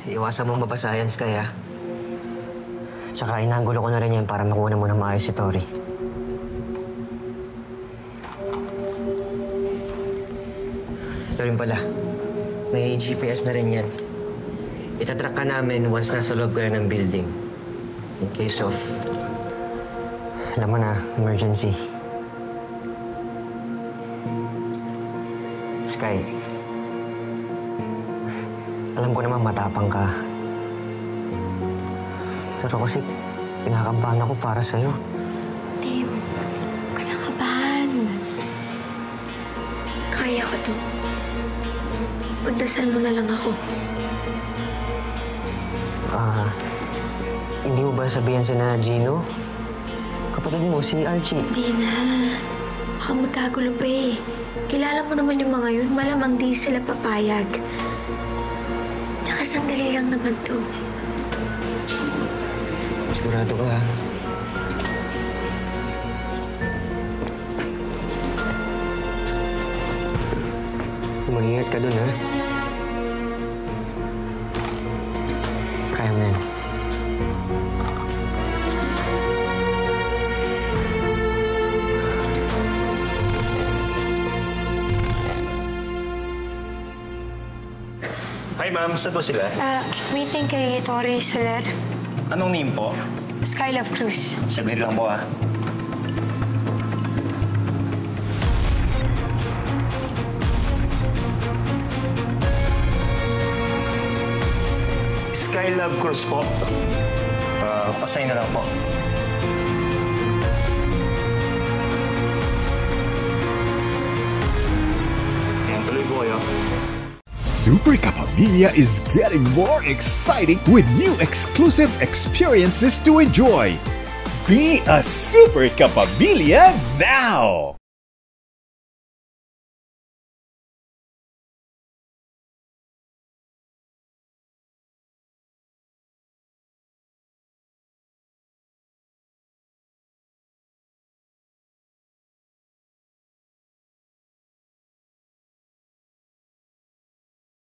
Iwasan mong mabasa yan, Sky, ha? Tsaka inanggulo ko na rin yan para makuha mo na maayos si Tori. Ito rin pala. May GPS na rin yan. Itatrack ka namin once nasa loob ka ng building. In case of... alam mo na, emergency. Sky, alam ko naman matapang ka. Pero kasi pinakabahan ako para sa'yo. Tim, huwag ka nakabahan. Kaya ko to. Pagdasal mo na lang ako. Hindi mo ba sabihin na Gino? Kapatid mo, si Archie. Hindi na. Baka magkagulo pa eh. Kilala mo naman yung mga yun. Malamang di sila papayag. Tsaka sandali lang naman to. Sigurado ka, ha? Mag-ingat ka dun, ha? Kaya mo yan. Hi, ma'am. Saan po sila? Meeting kay Tori Soler. Anong name po? Skylove Cruz. Saglit lang po, Skylove Cruz po. Pasay na lang po. Ayan, tuloy po kayo. Super Kapamilya is getting more exciting with new exclusive experiences to enjoy. Be a Super Kapamilya now!